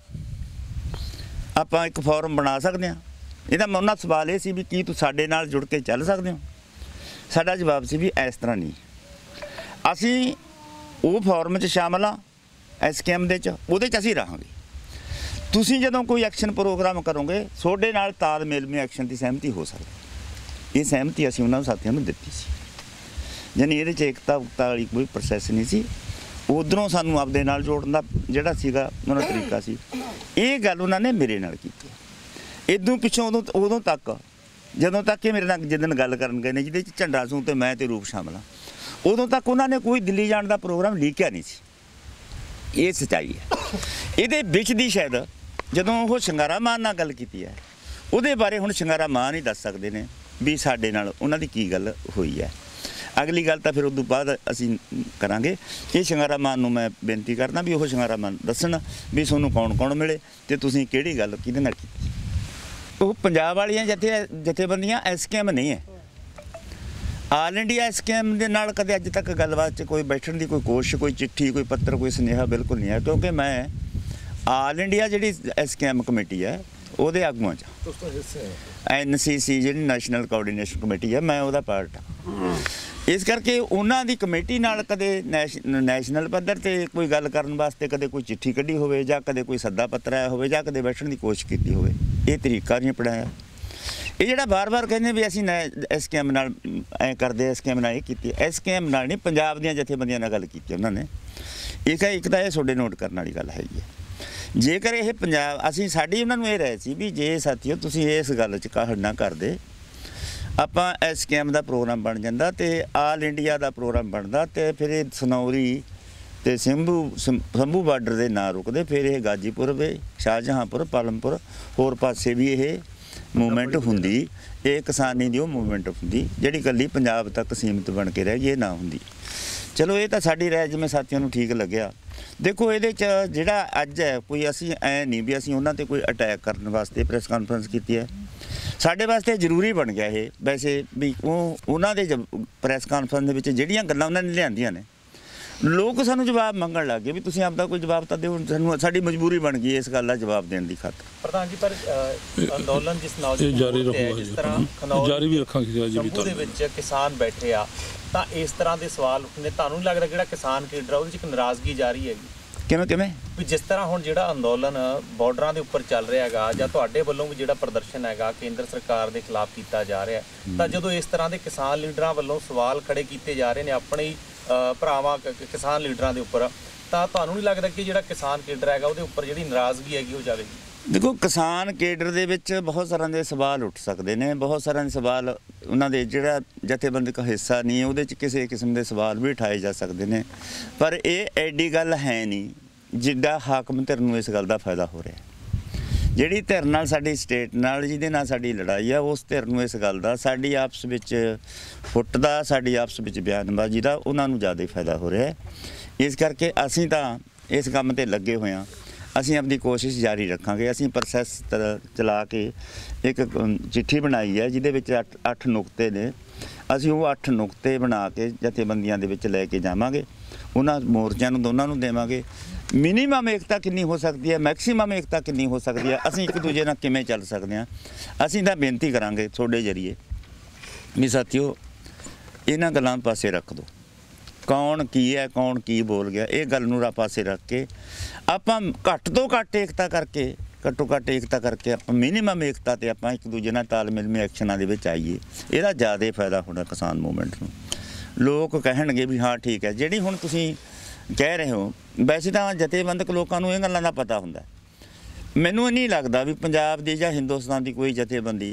ਆਪਾਂ ਇੱਕ ਫੋਰਮ ਬਣਾ ਸਕਦੇ ਹਾਂ ਇਹਦਾ ਉਹਨਾਂ ਸਵਾਲ ਇਹ ਸੀ ਵੀ ਕੀ ਤੁਸੀਂ ਸਾਡੇ ਨਾਲ ਜੁੜ ਕੇ ਚੱਲ ਸਕਦੇ ਹੋ ਸਾਡਾ ਜਵਾਬ ਸੀ ਵੀ ਇਸ ਤਰ੍ਹਾਂ ਨਹੀਂ ਅਸੀਂ ਉਹ ਫੋਰਮ 'ਚ ਸ਼ਾਮਲ ਹਾਂ SKM ਦੇ 'ਚ ਉਹਦੇ 'ਚ ਅਸੀਂ ਰਹਾਂਗੇ ਤੁਸੀਂ ਜਦੋਂ ਕੋਈ ਐਕਸ਼ਨ ਪ੍ਰੋਗਰਾਮ ਕਰੋਗੇ ਤੁਹਾਡੇ ਨਾਲ ਤਾਲਮੇਲ ਮੇ ਐਕਸ਼ਨ ਦੀ ਸਹਿਮਤੀ ਹੋ ਸਕਦੀ ਇਹ ਸਹਿਮਤੀ ਅਸੀਂ ਉਹਨਾਂ ਸਾਥੀਆਂ ਨੂੰ ਦਿੱਤੀ ਸੀ ਯਾਨੀ ਇਹਦੇ 'ਚ ਏਕਤਾ ਵਾਲੀ ਕੋਈ ਪ੍ਰੋਸੈਸ ਨਹੀਂ ਸੀ ਉੱਧਰੋਂ ਸਾਨੂੰ ਆਪਦੇ ਨਾਲ ਜੋੜਨ ਦਾ ਜਿਹੜਾ ਸੀਗਾ ਉਹਨਾਂ ਦਾ ਤਰੀਕਾ ਸੀ ਇਹ ਗੱਲ ਉਹਨਾਂ ਨੇ ਮੇਰੇ ਨਾਲ ਕੀਤੀ ਇਦੋਂ ਪਿੱਛੋਂ ਉਦੋਂ ਤੱਕ ਜਦੋਂ ਤੱਕ ਇਹ ਮੇਰੇ ਨਾਲ ਜਿੱਦਣ ਗੱਲ ਕਰਨ ਗਏ ਨੇ ਜਿਹਦੇ 'ਚ ਝੰਡਾ ਸਿੰਘ ਤੇ ਮੈਂ ਤੇ ਰੂਪ ਸ਼ਾਮਲ ਹਾਂ ਉਦੋਂ ਤੱਕ ਉਹਨਾਂ ਨੇ ਕੋਈ ਦਿੱਲੀ ਜਾਣ ਦਾ ਪ੍ਰੋਗਰਾਮ ਲੀਕਿਆ ਨਹੀਂ ਸੀ ਇਹ ਸੱਚਾਈ ਹੈ ਇਹਦੇ ਵਿੱਚ ਦੀ ਸ਼ਾਇਦ ਜਦੋਂ ਉਹ ਸ਼ਿੰਗਾਰਾ ਮਾਨ ਨਾਲ ਗੱਲ ਕੀਤੀ ਹੈ ਉਹਦੇ ਬਾਰੇ ਹੁਣ ਸ਼ਿੰਗਾਰਾ ਮਾਨ ਹੀ ਦੱਸ ਸਕਦੇ ਨੇ ਵੀ ਸਾਡੇ ਨਾਲ ਉਹਨਾਂ ਦੀ ਕੀ ਗੱਲ ਹੋਈ ਹੈ ਅਗਲੀ ਗੱਲ ਤਾਂ ਫਿਰ ਉਸ ਤੋਂ ਬਾਅਦ ਅਸੀਂ ਕਰਾਂਗੇ ਇਹ ਸ਼ਿੰਗਾਰਾ ਮਾਨ ਨੂੰ ਮੈਂ ਬੇਨਤੀ ਕਰਦਾ ਵੀ ਉਹ ਸ਼ਿੰਗਾਰਾ ਮਾਨ ਦੱਸਣ ਵੀ ਤੁਹਾਨੂੰ ਕੌਣ ਮਿਲੇ ਅਤੇ ਤੁਸੀਂ ਕਿਹੜੀ ਗੱਲ ਕਿਹਦੇ ਨਾਲ ਕੀਤੀ ਉਹ ਪੰਜਾਬ ਵਾਲੀਆਂ ਜਥੇਬੰਦੀਆਂ SKM ਨਹੀਂ ਹੈ ਆਲ ਇੰਡੀਆ SKM ਦੇ ਨਾਲ ਕਦੇ ਅੱਜ ਤੱਕ ਗੱਲਬਾਤ 'ਚ ਕੋਈ ਬੈਠਣ ਦੀ ਕੋਈ ਕੋਸ਼ਿਸ਼ ਕੋਈ ਚਿੱਠੀ ਕੋਈ ਪੱਤਰ ਕੋਈ ਸੁਨੇਹਾ ਬਿਲਕੁਲ ਨਹੀਂ ਹੈ ਕਿਉਂਕਿ ਮੈਂ ਆਲ ਇੰਡੀਆ ਜਿਹੜੀ SKM ਕਮੇਟੀ ਹੈ ਉਹਦੇ ਆਗੂਆਂ 'ਚ NCC ਜਿਹੜੀ ਨੈਸ਼ਨਲ ਕੋਆਰਡੀਨੇਸ਼ਨ ਕਮੇਟੀ ਹੈ ਮੈਂ ਉਹਦਾ ਪਾਰਟ ਹਾਂ ਇਸ ਕਰਕੇ ਉਹਨਾਂ ਦੀ ਕਮੇਟੀ ਨਾਲ ਕਦੇ ਨੈਸ਼ਨਲ ਪੱਧਰ 'ਤੇ ਕੋਈ ਗੱਲ ਕਰਨ ਵਾਸਤੇ ਕਦੇ ਕੋਈ ਚਿੱਠੀ ਕੱਢੀ ਹੋਵੇ ਜਾਂ ਕਦੇ ਕੋਈ ਸੱਦਾ ਪੱਤਰ ਆਇਆ ਹੋਵੇ ਜਾਂ ਕਦੇ ਬੈਠਣ ਦੀ ਕੋਸ਼ਿਸ਼ ਕੀਤੀ ਹੋਵੇ ਇਹ ਤਰੀਕਾ ਨਹੀਂ ਅਪਣਾਇਆ। ਇਹ ਜਿਹੜਾ ਬਾਰ-ਬਾਰ ਕਹਿੰਦੇ ਵੀ ਅਸੀਂ SKM ਨਾਲ ਐਂ ਕਰਦੇ, SKM ਨਾਲ ਇਹ ਕੀਤੀ, SKM ਨਾਲ ਨਹੀਂ, ਪੰਜਾਬ ਦੀਆਂ ਜਥੇਬੰਦੀਆਂ ਨਾਲ ਗੱਲ ਕੀਤੀ ਉਹਨਾਂ ਨੇ। ਇੱਕ ਤਾਂ ਇਹ ਤੁਹਾਡੇ ਨੋਟ ਕਰਨ ਵਾਲੀ ਗੱਲ ਹੈਗੀ ਹੈ। ਜੇਕਰ ਇਹ ਪੰਜਾਬ ਅਸੀਂ ਸਾਡੀ ਉਹਨਾਂ ਨੂੰ ਇਹ ਰਾਏ ਸੀ ਵੀ ਜੇ ਸਾਥੀਓ ਤੁਸੀਂ ਇਸ ਗੱਲ 'ਚ ਕਾਹੜ ਨਾ ਕਰਦੇ, ਆਪਾਂ SKM ਦਾ ਪ੍ਰੋਗਰਾਮ ਬਣ ਜਾਂਦਾ ਤੇ ਆਲ ਇੰਡੀਆ ਦਾ ਪ੍ਰੋਗਰਾਮ ਬਣਦਾ ਤੇ ਫਿਰ ਇਹ ਸਨੌਰੀ ਤੇ ਸੰਭੂ ਬਾਰਡਰ ਦੇ ਨਾਂ ਰੁਕਦੇ, ਫਿਰ ਇਹ ਗਾਜੀਪੁਰ ਵੇ ਸ਼ਾਹਜਹਾਂਪੁਰ ਪਾਲਮਪੁਰ ਹੋਰ ਪਾਸੇ ਵੀ ਇਹ ਮੂਵਮੈਂਟ ਹੁੰਦੀ, ਇਹ ਕਿਸਾਨੀ ਦੀ ਉਹ ਮੂਵਮੈਂਟ ਹੁੰਦੀ ਜਿਹੜੀ ਇਕੱਲੀ ਪੰਜਾਬ ਤੱਕ ਸੀਮਿਤ ਬਣ ਕੇ ਰਹਿ ਗਈ, ਇਹ ਨਾ ਹੁੰਦੀ। ਚਲੋ ਇਹ ਤਾਂ ਸਾਡੀ ਰਾਏ ਜਿਵੇਂ ਸਾਥੀਆਂ ਨੂੰ ਠੀਕ ਲੱਗਿਆ। ਦੇਖੋ ਇਹਦੇ 'ਚ ਜਿਹੜਾ ਅੱਜ ਹੈ ਕੋਈ ਅਸੀਂ ਐਂ ਨਹੀਂ ਵੀ ਅਸੀਂ ਉਹਨਾਂ 'ਤੇ ਕੋਈ ਅਟੈਕ ਕਰਨ ਵਾਸਤੇ ਪ੍ਰੈਸ ਕਾਨਫਰੰਸ ਕੀਤੀ ਹੈ। ਸਾਡੇ ਵਾਸਤੇ ਜ਼ਰੂਰੀ ਬਣ ਗਿਆ ਇਹ ਵੈਸੇ ਵੀ ਉਹਨਾਂ ਦੇ ਪ੍ਰੈਸ ਕਾਨਫਰੰਸ ਦੇ ਵਿੱਚ ਜਿਹੜੀਆਂ ਗੱਲਾਂ ਉਹਨਾਂ ਨੇ ਲਿਆਂਦੀਆਂ ਨੇ, ਲੋਕ ਸਾਨੂੰ ਜਵਾਬ ਮੰਗਣ ਲੱਗ ਗਏ ਵੀ ਤੁਸੀਂ ਆਪਦਾ ਕੋਈ ਜਵਾਬ ਤਾਂ ਦਿਓ। ਸਾਨੂੰ ਸਾਡੀ ਮਜਬੂਰੀ ਬਣ ਗਈ ਇਸ ਗੱਲ ਦਾ ਜਵਾਬ ਦੇਣ ਦੀ ਖਾਤਰ। ਪ੍ਰਧਾਨ ਜੀ ਪਰ ਅੰਦੋਲਨ ਜਿਸ ਨੌਜਵਾਨ ਜਾਰੀ ਰਹੂਗਾ, ਜਿਸ ਤਰ੍ਹਾਂ ਜਾਰੀ ਵੀ ਰੱਖਾਂਗੇ ਜੀ। ਵੀ ਦੇ ਵਿੱਚ ਕਿਸਾਨ ਬੈਠੇ ਆ ਤਾਂ ਇਸ ਤਰ੍ਹਾਂ ਦੇ ਸਵਾਲ ਉੱਠਦੇ, ਤੁਹਾਨੂੰ ਨਹੀਂ ਲੱਗਦਾ ਜਿਹੜਾ ਕਿਸਾਨ ਲੀਡਰ ਆ ਉਹਦੇ 'ਚ ਇੱਕ ਨਾਰਾਜ਼ਗੀ ਜਾਰੀ ਹੈਗੀ? ਕਿਵੇਂ ਵੀ ਜਿਸ ਤਰ੍ਹਾਂ ਹੁਣ ਜਿਹੜਾ ਅੰਦੋਲਨ ਬਾਰਡਰਾਂ ਦੇ ਉੱਪਰ ਚੱਲ ਰਿਹਾ ਹੈਗਾ ਜਾਂ ਤੁਹਾਡੇ ਵੱਲੋਂ ਵੀ ਜਿਹੜਾ ਪ੍ਰਦਰਸ਼ਨ ਹੈਗਾ ਕੇਂਦਰ ਸਰਕਾਰ ਦੇ ਖਿਲਾਫ ਕੀਤਾ ਜਾ ਰਿਹਾ, ਤਾਂ ਜਦੋਂ ਇਸ ਤਰ੍ਹਾਂ ਦੇ ਕਿਸਾਨ ਲੀਡਰਾਂ ਵੱਲੋਂ ਸਵਾਲ ਖੜੇ ਕੀਤੇ ਜਾ ਰਹੇ ਨੇ ਆਪਣੇ ਭਰਾਵਾਂ ਕਿਸਾਨ ਲੀਡਰਾਂ ਦੇ ਉੱਪਰ, ਤਾਂ ਤੁਹਾਨੂੰ ਨਹੀਂ ਲੱਗਦਾ ਕਿ ਜਿਹੜਾ ਕਿਸਾਨ ਕੇਡਰ ਹੈਗਾ ਉਹਦੇ ਉੱਪਰ ਜਿਹੜੀ ਨਾਰਾਜ਼ਗੀ ਹੈਗੀ ਉਹ ਜਾਵੇਗੀ? ਦੇਖੋ ਕਿਸਾਨ ਕੇਡਰ ਦੇ ਵਿੱਚ ਬਹੁਤ ਸਾਰਿਆਂ ਦੇ ਸਵਾਲ ਉੱਠ ਸਕਦੇ ਨੇ, ਬਹੁਤ ਸਾਰਿਆਂ ਦੇ ਸਵਾਲ ਉਹਨਾਂ ਦੇ ਜਿਹੜਾ ਜਥੇਬੰਦਕ ਹਿੱਸਾ ਨਹੀਂ ਉਹਦੇ 'ਚ ਕਿਸੇ ਕਿਸਮ ਦੇ ਸਵਾਲ ਵੀ ਉਠਾਏ ਜਾ ਸਕਦੇ ਨੇ, ਪਰ ਇਹ ਐਡੀ ਗੱਲ ਹੈ ਨਹੀਂ ਜਿੱਦਾਂ ਹਾਕਮ ਧਿਰ ਨੂੰ ਇਸ ਗੱਲ ਦਾ ਫਾਇਦਾ ਹੋ ਰਿਹਾ। ਜਿਹੜੀ ਧਿਰ ਨਾਲ ਸਾਡੀ ਸਟੇਟ ਨਾਲ ਜਿਹਦੇ ਨਾਲ ਸਾਡੀ ਲੜਾਈ ਆ, ਉਸ ਧਿਰ ਨੂੰ ਇਸ ਗੱਲ ਦਾ ਸਾਡੀ ਆਪਸ ਵਿੱਚ ਫੁੱਟ ਦਾ, ਸਾਡੀ ਆਪਸ ਵਿੱਚ ਬਿਆਨਬਾਜ਼ੀ ਦਾ ਉਹਨਾਂ ਨੂੰ ਜ਼ਿਆਦਾ ਫਾਇਦਾ ਹੋ ਰਿਹਾ। ਇਸ ਕਰਕੇ ਅਸੀਂ ਤਾਂ ਇਸ ਕੰਮ 'ਤੇ ਲੱਗੇ ਹੋਏ ਹਾਂ, ਅਸੀਂ ਆਪਣੀ ਕੋਸ਼ਿਸ਼ ਜਾਰੀ ਰੱਖਾਂਗੇ। ਅਸੀਂ ਪ੍ਰੋਸੈਸ ਚਲਾ ਕੇ ਇੱਕ ਚਿੱਠੀ ਬਣਾਈ ਹੈ ਜਿਹਦੇ ਵਿੱਚ 8 ਨੁਕਤੇ ਨੇ। ਅਸੀਂ ਉਹ 8 ਨੁਕਤੇ ਬਣਾ ਕੇ ਜਥੇਬੰਦੀਆਂ ਦੇ ਵਿੱਚ ਲੈ ਕੇ ਜਾਵਾਂਗੇ, ਉਹਨਾਂ ਮੋਰਚਿਆਂ ਨੂੰ ਦੋਨਾਂ ਨੂੰ ਦੇਵਾਂਗੇ। ਮਿਨੀਮਮ ਏਕਤਾ ਕਿੰਨੀ ਹੋ ਸਕਦੀ ਹੈ, ਮੈਕਸੀਮਮ ਏਕਤਾ ਕਿੰਨੀ ਹੋ ਸਕਦੀ ਹੈ, ਅਸੀਂ ਇੱਕ ਦੂਜੇ ਨਾਲ ਕਿਵੇਂ ਚੱਲ ਸਕਦੇ ਹਾਂ। ਅਸੀਂ ਤਾਂ ਬੇਨਤੀ ਕਰਾਂਗੇ ਤੁਹਾਡੇ ਜਰੀਏ ਵੀ ਸਾਥੀਓ ਇਹਨਾਂ ਗੱਲਾਂ ਪਾਸੇ ਰੱਖ ਦਿਓ, ਕੌਣ ਕੀ ਹੈ ਕੌਣ ਕੀ ਬੋਲ ਗਿਆ, ਇਹ ਗੱਲ ਨੂੰ ਪਾਸੇ ਰੱਖ ਕੇ ਆਪਾਂ ਘੱਟ ਤੋਂ ਘੱਟ ਏਕਤਾ ਕਰਕੇ, ਘੱਟੋ ਘੱਟ ਏਕਤਾ ਕਰਕੇ ਆਪਾਂ ਮਿਨੀਮਮ ਏਕਤਾ 'ਤੇ ਆਪਾਂ ਇੱਕ ਦੂਜੇ ਨਾਲ ਤਾਲਮੇਲ ਐਕਸ਼ਨਾਂ ਦੇ ਵਿੱਚ ਆਈਏ। ਇਹਦਾ ਜ਼ਿਆਦਾ ਫਾਇਦਾ ਹੋਣਾ ਕਿਸਾਨ ਮੂਵਮੈਂਟ ਨੂੰ। ਲੋਕ ਕਹਿਣਗੇ ਵੀ ਹਾਂ ਠੀਕ ਹੈ। ਜਿਹੜੀ ਹੁਣ ਤੁਸੀਂ ਕਹਿ ਰਹੇ ਹੋ, ਵੈਸੇ ਤਾਂ ਜਥੇਬੰਦਕ ਲੋਕਾਂ ਨੂੰ ਇਹ ਗੱਲਾਂ ਦਾ ਪਤਾ ਹੁੰਦਾ। ਮੈਨੂੰ ਇਹ ਨਹੀਂ ਲੱਗਦਾ ਵੀ ਪੰਜਾਬ ਦੀ ਜਾਂ ਹਿੰਦੁਸਤਾਨ ਦੀ ਕੋਈ ਜਥੇਬੰਦੀ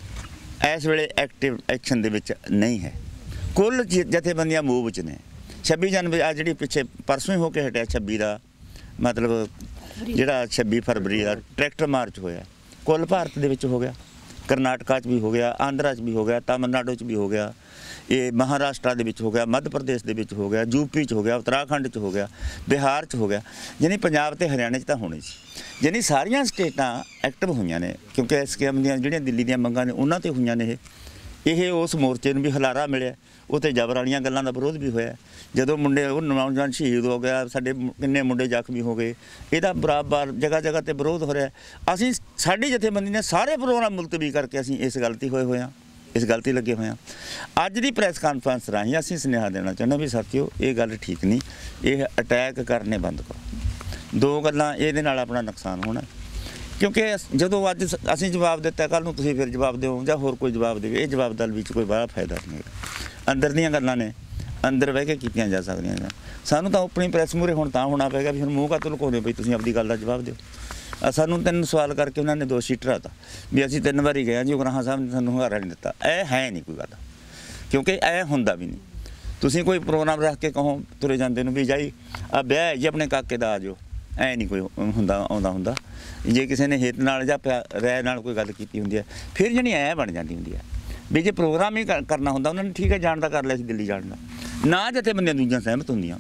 ਇਸ ਵੇਲੇ ਐਕਟਿਵ ਐਕਸ਼ਨ ਦੇ ਵਿੱਚ ਨਹੀਂ ਹੈ। ਕੁੱਲ ਜਥੇਬੰਦੀਆਂ ਮੂਵ 'ਚ ਨੇ। 26 ਜਨਵਰੀ ਆ ਜਿਹੜੀ ਪਿੱਛੇ ਪਰਸੋਂ ਹੀ ਹੋ ਕੇ ਹਟਿਆ 26 ਦਾ ਮਤਲਬ ਜਿਹੜਾ 26 ਫਰਵਰੀ ਦਾ ਟਰੈਕਟਰ ਮਾਰਚ ਹੋਇਆ, ਕੁੱਲ ਭਾਰਤ ਦੇ ਵਿੱਚ ਹੋ ਗਿਆ। ਕਰਨਾਟਕਾ 'ਚ ਵੀ ਹੋ ਗਿਆ, ਆਂਧਰਾ 'ਚ ਵੀ ਹੋ ਗਿਆ, ਤਾਮਿਲਨਾਡੂ 'ਚ ਵੀ ਹੋ ਗਿਆ, ਇਹ ਮਹਾਰਾਸ਼ਟਰ ਦੇ ਵਿੱਚ ਹੋ ਗਿਆ, ਮੱਧ ਪ੍ਰਦੇਸ਼ ਦੇ ਵਿੱਚ ਹੋ ਗਿਆ, ਯੂਪੀ 'ਚ ਹੋ ਗਿਆ, ਉੱਤਰਾਖੰਡ 'ਚ ਹੋ ਗਿਆ, ਬਿਹਾਰ 'ਚ ਹੋ ਗਿਆ। ਯਾਨੀ ਪੰਜਾਬ ਤੇ ਹਰਿਆਣੇ 'ਚ ਤਾਂ ਹੋਣੇ ਸੀ। ਯਾਨੀ ਸਾਰੀਆਂ ਸਟੇਟਾਂ ਐਕਟਿਵ ਹੋਈਆਂ ਨੇ ਕਿਉਂਕਿ SKM ਦੀਆਂ ਜਿਹੜੀਆਂ ਦਿੱਲੀ ਦੀਆਂ ਮੰਗਾਂ ਨੇ ਉਹਨਾਂ 'ਤੇ ਹੋਈਆਂ ਨੇ। ਇਹ ਉਸ ਮੋਰਚੇ ਨੂੰ ਵੀ ਹੁਲਾਰਾ ਮਿਲਿਆ, ਉੱਥੇ ਜ਼ਬਰ ਵਾਲੀਆਂ ਗੱਲਾਂ ਦਾ ਵਿਰੋਧ ਵੀ ਹੋਇਆ। ਜਦੋਂ ਮੁੰਡੇ ਉਹ ਨੌਜਵਾਨ ਸ਼ਹੀਦ ਹੋ ਗਿਆ, ਸਾਡੇ ਕਿੰਨੇ ਮੁੰਡੇ ਜ਼ਖਮੀ ਹੋ ਗਏ, ਇਹਦਾ ਬਰਾਬਰ ਜਗ੍ਹਾ ਜਗ੍ਹਾ 'ਤੇ ਵਿਰੋਧ ਹੋ ਰਿਹਾ। ਅਸੀਂ ਸਾਡੀ ਜਥੇਬੰਦੀ ਨੇ ਸਾਰੇ ਪ੍ਰੋਗਰਾਮ ਮੁਲਤਵੀ ਕਰਕੇ ਅਸੀਂ ਇਸ ਗੱਲ 'ਤੇ ਹੋਏ ਹਾਂ, ਇਸ ਗੱਲ 'ਤੇ ਲੱਗੇ ਹੋਏ ਹਾਂ। ਅੱਜ ਦੀ ਪ੍ਰੈਸ ਕਾਨਫਰੰਸ ਰਾਹੀਂ ਅਸੀਂ ਸੁਨੇਹਾ ਦੇਣਾ ਚਾਹੁੰਦੇ ਵੀ ਸਾਥੀਓ ਇਹ ਗੱਲ ਠੀਕ ਨਹੀਂ, ਇਹ ਅਟੈਕ ਕਰਨੇ ਬੰਦ ਕਰੋ। ਦੋ ਗੱਲਾਂ ਇਹਦੇ ਨਾਲ ਆਪਣਾ ਨੁਕਸਾਨ ਹੋਣਾ, ਕਿਉਂਕਿ ਜਦੋਂ ਅੱਜ ਅਸੀਂ ਜਵਾਬ ਦਿੱਤਾ ਕੱਲ੍ਹ ਨੂੰ ਤੁਸੀਂ ਫਿਰ ਜਵਾਬ ਦਿਓ ਜਾਂ ਹੋਰ ਕੋਈ ਜਵਾਬ ਦੇਵੇ, ਇਹ ਜਵਾਬ ਦਲ ਵਿੱਚ ਕੋਈ ਬੜਾ ਫਾਇਦਾ ਨਹੀਂ ਹੈਗਾ। ਅੰਦਰ ਦੀਆਂ ਗੱਲਾਂ ਨੇ ਅੰਦਰ ਬਹਿ ਕੇ ਕੀਤੀਆਂ ਜਾ ਸਕਦੀਆਂ ਨੇ। ਸਾਨੂੰ ਤਾਂ ਆਪਣੀ ਪ੍ਰੈਸ ਮੂਹਰੇ ਹੁਣ ਤਾਂ ਹੋਣਾ ਪਏਗਾ ਵੀ ਹੁਣ ਮੂੰਹ ਕਾਹਤੋਂ ਲੁਕਾਉਂਦੇ ਬਈ ਤੁਸੀਂ ਆਪਣੀ ਗੱਲ ਦਾ ਜਵਾਬ ਦਿਓ। ਸਾਨੂੰ 3 ਸਵਾਲ ਕਰਕੇ ਉਹਨਾਂ ਨੇ ਦੋਸ਼ੀ ਠਹਿਰਾਤਾ ਵੀ ਅਸੀਂ 3 ਵਾਰੀ ਗਏ ਜੀ ਉਗਰਾਹਾਂ ਸਾਹਿਬ ਨੇ ਸਾਨੂੰ ਹੁੰਗਾਰਾ ਨਹੀਂ ਦਿੱਤਾ। ਇਹ ਹੈ ਨਹੀਂ ਕੋਈ ਗੱਲ, ਕਿਉਂਕਿ ਇਹ ਹੁੰਦਾ ਵੀ ਨਹੀਂ। ਤੁਸੀਂ ਕੋਈ ਪ੍ਰੋਗਰਾਮ ਰੱਖ ਕੇ ਕਹੋ ਤੁਰੇ ਜਾਂਦੇ ਨੂੰ ਵੀ ਜਾਈ ਆ ਵਿਆਹ ਹੈ ਜੀ ਆਪਣੇ ਕਾਕੇ ਦਾ ਆ ਜਾਓ, ਐ ਨਹੀਂ ਕੋਈ ਹੁੰਦਾ। ਜੇ ਕਿਸੇ ਨੇ ਹਿੱਤ ਨਾਲ ਜਾਂ ਰਾਏ ਨਾਲ ਕੋਈ ਗੱਲ ਕੀਤੀ ਹੁੰਦੀ ਹੈ ਫਿਰ ਜਿਹੜੀ ਐ ਬਣ ਜਾਂਦੀ ਹੁੰਦੀ ਹੈ ਵੀ ਜੇ ਪ੍ਰੋਗਰਾਮ ਹੀ ਕਰਨਾ ਹੁੰਦਾ ਉਹਨਾਂ ਨੇ ਠੀਕ ਹੈ ਜਾਣ ਦਾ ਕਰ ਲਿਆ ਸੀ ਦਿੱਲੀ ਜਾਣ ਦਾ, ਨਾ ਜਥੇਬੰਦੀਆਂ ਦੂਜੀਆਂ ਸਹਿਮਤ ਹੁੰਦੀਆਂ।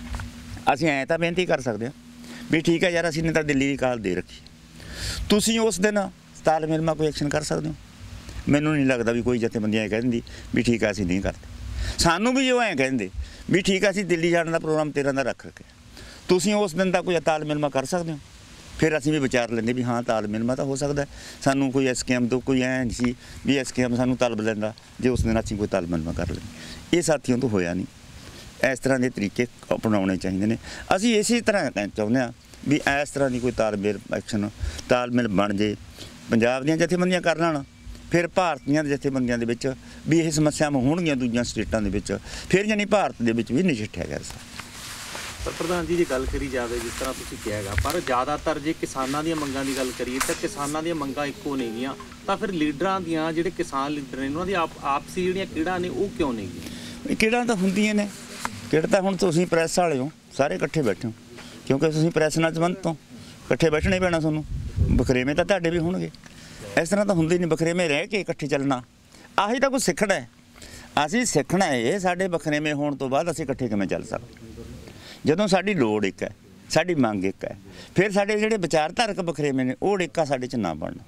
ਅਸੀਂ ਐਂ ਤਾਂ ਬੇਨਤੀ ਕਰ ਸਕਦੇ ਹਾਂ ਵੀ ਠੀਕ ਹੈ ਯਾਰ ਅਸੀਂ ਨੇ ਤਾਂ ਦਿੱਲੀ ਦੀ ਕਾਲ ਦੇ ਰੱਖੀ, ਤੁਸੀਂ ਉਸ ਦਿਨ ਤਾਲਮੇਲ ਨਾਲ ਕੋਈ ਐਕਸ਼ਨ ਕਰ ਸਕਦੇ ਹੋ। ਮੈਨੂੰ ਨਹੀਂ ਲੱਗਦਾ ਵੀ ਕੋਈ ਜਥੇਬੰਦੀਆਂ ਇਹ ਕਹਿੰਦੀ ਵੀ ਠੀਕ ਹੈ ਅਸੀਂ ਨਹੀਂ ਕਰਦੇ। ਸਾਨੂੰ ਵੀ ਉਹ ਐਂ ਕਹਿੰਦੇ ਵੀ ਠੀਕ ਹੈ ਅਸੀਂ ਦਿੱਲੀ ਜਾਣ ਦਾ ਪ੍ਰੋਗਰਾਮ 13 ਦਾ ਰੱਖ ਰੱਖਿਆ, ਤੁਸੀਂ ਉਸ ਦਿਨ ਦਾ ਕੋਈ ਤਾਲਮੇਲ ਕਰ ਸਕਦੇ ਹੋ। ਫਿਰ ਅਸੀਂ ਵੀ ਵਿਚਾਰ ਲੈਂਦੇ ਵੀ ਹਾਂ ਤਾਲਮੇਲ ਤਾਂ ਹੋ ਸਕਦਾ। ਸਾਨੂੰ ਕੋਈ SKM ਤੋਂ ਕੋਈ ਐਂ ਨਹੀਂ ਸੀ ਵੀ SKM ਸਾਨੂੰ ਤਲਬ ਲੈਂਦਾ ਜੇ ਉਸ ਦਿਨ ਅਸੀਂ ਕੋਈ ਤਾਲਮੇਲ ਕਰ ਲੈਂਦੇ। ਇਹ ਸਾਥੀਆਂ ਤੋਂ ਹੋਇਆ ਨਹੀਂ। ਇਸ ਤਰ੍ਹਾਂ ਦੇ ਤਰੀਕੇ ਅਪਣਾਉਣੇ ਚਾਹੀਦੇ ਨੇ। ਅਸੀਂ ਇਸੇ ਤਰ੍ਹਾਂ ਚਾਹੁੰਦੇ ਹਾਂ ਵੀ ਇਸ ਤਰ੍ਹਾਂ ਦੀ ਕੋਈ ਤਾਲਮੇਲ ਐਕਸ਼ਨ ਤਾਲਮੇਲ ਬਣ ਜੇ ਪੰਜਾਬ ਦੀਆਂ ਜਥੇਬੰਦੀਆਂ ਕਰ ਲੈਣ, ਫਿਰ ਭਾਰਤ ਦੀਆਂ ਜਥੇਬੰਦੀਆਂ ਦੇ ਵਿੱਚ ਵੀ ਇਹ ਸਮੱਸਿਆਵਾਂ ਹੋਣਗੀਆਂ ਦੂਜੀਆਂ ਸਟੇਟਾਂ ਦੇ ਵਿੱਚ, ਫਿਰ ਜਾਨੀ ਭਾਰਤ ਦੇ ਵਿੱਚ ਵੀ ਨਜਿੱਠਿਆ ਗਿਆ ਸਰ। ਪਰ ਪ੍ਰਧਾਨ ਜੀ ਜੇ ਗੱਲ ਕਰੀ ਜਾਵੇ ਜਿਸ ਤਰ੍ਹਾਂ ਤੁਸੀਂ ਕਿਹਾ ਹੈਗਾ, ਪਰ ਜ਼ਿਆਦਾਤਰ ਜੇ ਕਿਸਾਨਾਂ ਦੀਆਂ ਮੰਗਾਂ ਦੀ ਗੱਲ ਕਰੀਏ ਤਾਂ ਕਿਸਾਨਾਂ ਦੀਆਂ ਮੰਗਾਂ ਇੱਕੋ ਨੇਗੀਆਂ, ਤਾਂ ਫਿਰ ਲੀਡਰਾਂ ਦੀਆਂ ਜਿਹੜੇ ਕਿਸਾਨ ਲੀਡਰ ਨੇ ਉਹਨਾਂ ਦੀ ਆਪਸੀ ਜਿਹੜੀਆਂ ਕਿਹੜਾਂ ਨੇ ਉਹ ਕਿਉਂ ਨੇਗੀਆਂ? ਕਿਹੜਾਂ ਤਾਂ ਹੁੰਦੀਆਂ ਨੇ, ਕਿਹੜਾ ਤਾਂ ਹੁਣ ਤੁਸੀਂ ਪ੍ਰੈਸ ਵਾਲੇ ਹੋ, ਸਾਰੇ ਇਕੱਠੇ ਬੈਠੇ ਹੋ, ਕਿਉਂਕਿ ਤੁਸੀਂ ਪ੍ਰੈਸ ਨਾਲ ਸੰਬੰਧਿਤ ਹੋ, ਇਕੱਠੇ ਬੈਠਣਾ ਹੀ ਪੈਣਾ ਤੁਹਾਨੂੰ। ਬਖਰੇਵੇਂ ਤਾਂ ਤੁਹਾਡੇ ਵੀ ਹੋਣਗੇ, ਇਸ ਤਰ੍ਹਾਂ ਤਾਂ ਹੁੰਦੇ ਨਹੀਂ, ਬਖਰੇਵੇਂ ਰਹਿ ਕੇ ਇਕੱਠੇ ਚੱਲਣਾ, ਆਹੀ ਤਾਂ ਕੁਛ ਸਿੱਖਣਾ ਹੈ। ਅਸੀਂ ਸਿੱਖਣਾ ਹੈ, ਸਾਡੇ ਬਖਰੇਵੇਂ ਹੋਣ ਤੋਂ ਬਾਅਦ ਅਸੀਂ ਇਕੱਠੇ ਕਿਵੇਂ ਚੱਲ ਸਕਦੇ? ਜਦੋਂ ਸਾਡੀ ਲੋੜ ਇੱਕ ਹੈ, ਸਾਡੀ ਮੰਗ ਇੱਕ ਹੈ, ਫਿਰ ਸਾਡੇ ਜਿਹੜੇ ਵਿਚਾਰਧਾਰਕ ਬਖਰੇਵੇਂ ਨੇ ਉਹ ਏਕਾ ਸਾਡੇ 'ਚ ਨਾ ਬਣਨ।